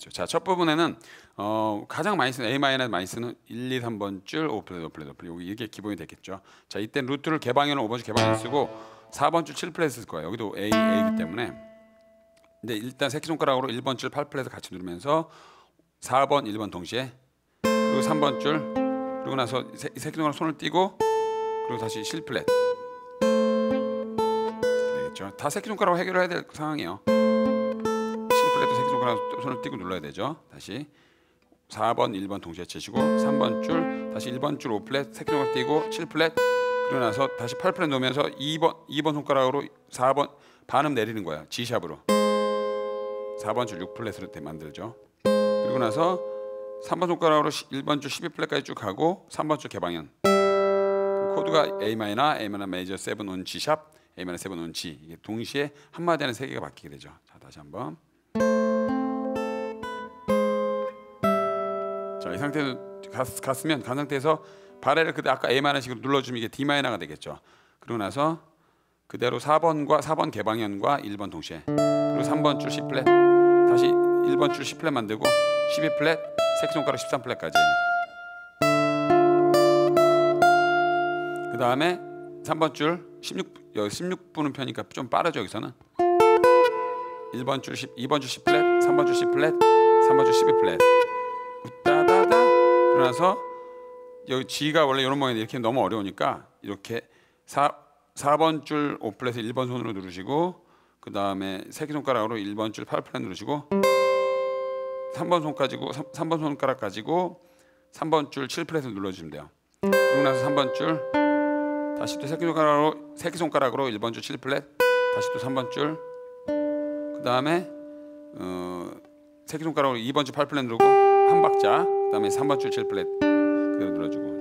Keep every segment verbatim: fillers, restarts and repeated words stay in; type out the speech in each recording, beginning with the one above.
되겠죠. 자, 첫 부분에는 어, 가장 많이 쓰는 A 마이너 많이 쓰는 일, 이, 삼 번 줄 오 플랫, 오 플랫, 오 플랫 여기 이게 기본이 되겠죠. 자, 이때 루트를 개방현을 오 번 줄 개방현 쓰고 사 번 줄 칠 플랫 쓸 거예요. 여기도 A, A이기 때문에. 근데 일단 새끼손가락으로 일 번 줄 팔 플랫을 같이 누르면서 사 번, 일 번 동시에 그리고 삼 번 줄 그리고 나서 새끼손가락 손을 띄고 그리고 다시 실 플랫 되겠죠. 다 새끼손가락으로 해결해야 될 상황이에요. 실 플랫도 새끼손가락 손을 띄고 눌러야 되죠. 다시 사 번, 일 번 동시에 치시고 삼 번 줄 다시 일 번 줄 오 플랫 새끼손가락 띄고 칠 플랫 그러고 나서 다시 팔 플랫 놓으면서 이 번, 이 번 손가락으로 사 번 반음 내리는 거야. G샵으로 사 번 줄 육 플랫으로 만들죠. 그리고 나서 삼 번 손가락으로 일 번 줄 십이 플랫까지 쭉 가고 삼 번 줄 개방현 코드가 A 마이너, A 마이너 메이저 칠 온 G샵, A 마이너 칠 온 G 이게 동시에 한마디 안에 세 개가 바뀌게 되죠. 자, 다시 한번. 자, 이 상태로 갔, 갔으면 간 상태에서 바레를 그대 아까 A 마이너식으로 눌러주면 이게 D 마이너가 되겠죠. 그러고 나서 그대로 사 번과 사 번 개방현과 일 번 동시에 그리고 삼 번 줄 C 플랫 다시 일 번 줄 C 플랫 만들고 십이 플랫 새끼손가락 십삼 플랫까지 그 다음에 삼 번 줄 십육, 여기 십육 분음 편이니까 좀 빠르죠. 여기서는 일 번 줄 십, 이 번 줄 C 플랫 삼 번 줄 C 플랫 삼 번 줄 십이 플랫 우따다다 그러나서 여기 G가 원래 이런 모양인데 이렇게 너무 어려우니까 이렇게 사, 사 번 줄 오 플랫을 일 번 손으로 누르시고 그 다음에 새끼손가락으로 일 번 줄 팔 플랫 누르시고 삼 번 손 가지고 삼 번 손가락 가지고 삼 번 줄 칠 플랫을 눌러주시면 돼요. 그리고 나서 삼 번 줄 다시 또 새끼손가락으로 새끼손가락으로 일 번 줄 칠 플랫 다시 또 삼 번 줄 그 다음에 어, 새끼손가락으로 이 번 줄 팔 플랫 누르고 한 박자 그 다음에 삼 번 줄 칠 플랫 그대로 눌러주고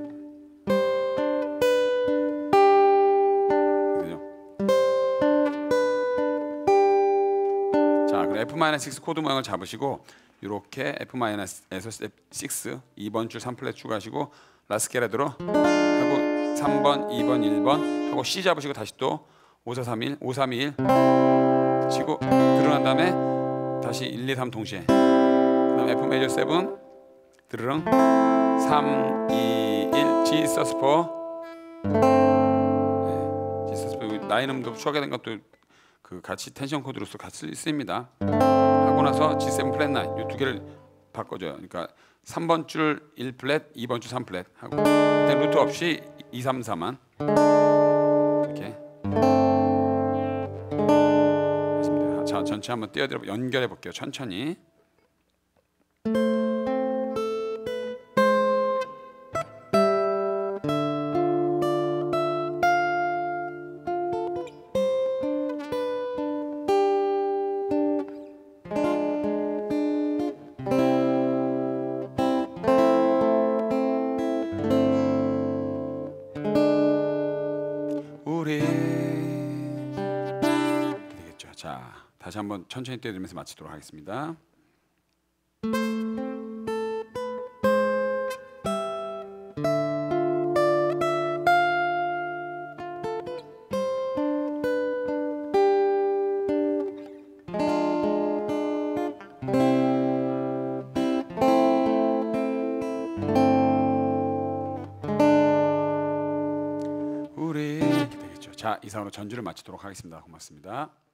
자, 그럼 F 마이너 육 코드 모양을 잡으시고 이렇게 F 마이너에서 육 이 번 줄 삼 플랫 추가하시고 라스케라드로 하고 삼 번, 이 번, 일 번 하고 C 잡으시고 다시 또 오, 사, 삼, 일, 오, 삼, 이, 일 치고 들어간 다음에 다시 일, 이, 삼 동시에 그 다음에 F 메이저 칠 드르릉 삼, 이, 일 G 서스포 네, G 서스포 나인음도 추가된 것도 그 같이 텐션 코드로서 같이 쓰입니다. 하고 나서 지 세븐 플랫 나인 이 두 개를 바꿔줘요. 그러니까 삼 번 줄 일 플랫, 이 번 줄 삼 플랫 하고 그때 루트 없이 이, 삼, 사만 이렇게 하십니다. 자, 전체 한번 띄워드려 연결해 볼게요. 천천히. 우리 이렇게 되겠죠. 자, 다시 한번 천천히 띄워드리면서 마치도록 하겠습니다. 우리 이렇게 되겠죠. 자, 이상으로 전주를 마치도록 하겠습니다. 고맙습니다.